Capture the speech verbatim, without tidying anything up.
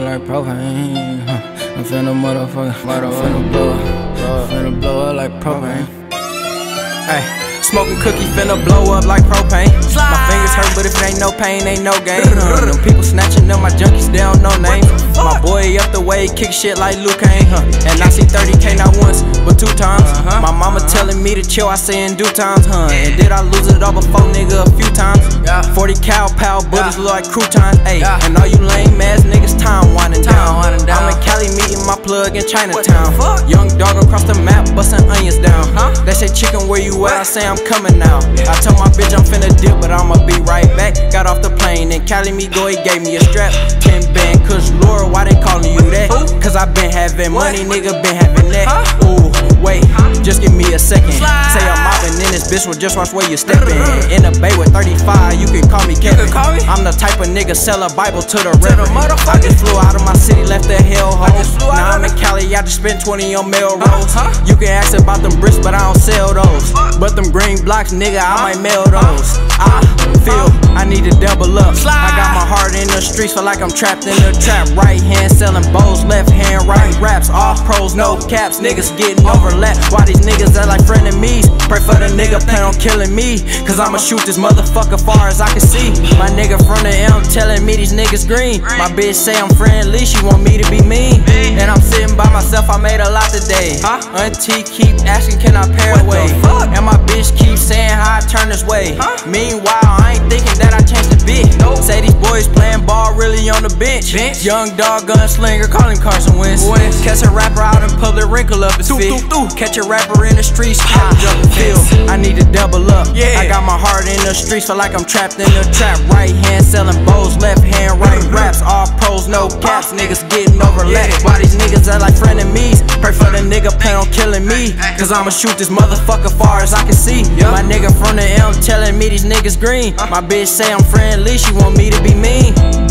like propane. Huh. I'm finna motherfucker, motherfucker blow up. Finna blow up like propane. Ay. Smoking cookie, finna blow up like propane. My fingers hurt, but if it ain't no pain, ain't no gain. Uh, them people snatching up my junkies, they don't know names. My boy up the way, kick shit like Luke Kane. Huh. And I see thirty K not once, but two times. Uh-huh. My mama telling me to chill, I say in due times, huh? And did I lose it all before, nigga, a few times? Yeah. forty cal, pal, bullets yeah. look like croutons, ayy. Yeah. And all you lame ass niggas, time winding down. down. I'm in Cali meeting my plug in Chinatown. Young dog across the map, busting onions down. Huh? They say chicken, where you at? I say I'm coming now. I told my bitch I'm finna dip, but I'ma be right back. Got off the plane and Cali me go, he gave me a strap. ten band, cause Laura, why they calling you that? Cause I been having money, nigga, been having that. Ooh, wait, just give me a second. Say I'm mobbing in this bitch, well just watch where you steppin'. In the bay with thirty-five, you can call me Kevin. I'm the type of nigga sell a Bible to the reverend. I just flew out of my city, left the hellhole. Now I'm in Cali, I just spent twenty on Melrose. You can ask about them bricks, but I don't sell those. But them green blocks, nigga, I might mail those. I feel I need to double up. I got my heart in the streets, feel like I'm trapped in the trap. Right hand selling bows, left hand writing raps. All pros, no caps, niggas getting overlapped. Why these niggas are like frenemies? Pray for the nigga, plan on killing me. Cause I'ma shoot this motherfucker far as I can see. My nigga from the M telling me these niggas green. My bitch say I'm friendly, she want me to be mean. And I'm sitting by myself, I made a lot today. Auntie keep asking, can I pair away? And my bitch keep saying how I turn this way. Meanwhile, I ain't thinking that I changed the beat. Say these boys playing ball really on the bench. Young dog gunslinger, call him Carson Wentz. Catch a rapper out in public, wrinkle up his feet. Catch a rapper in the streets, have to jump the field. I need to double up. I got my heart in the streets, feel like I'm trapped in the trap. Right hand selling bows, left hand writing raps. All pros, no caps, niggas getting overlapped. Why these niggas are like frenemies? Pray for the nigga, plan on killing me. Cause I'ma shoot this motherfucker far as I can see. My nigga from the M telling me these niggas green. My bitch say I'm friendly, she want me to be mean.